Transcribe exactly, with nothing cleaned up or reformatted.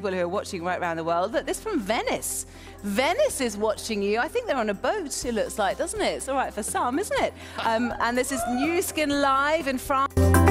people who are watching right around the world. Look, this from Venice. Venice is watching you. I think they're on a boat, it looks like, doesn't it? It's all right for some, isn't it? Um, and this is New Skin Live in France.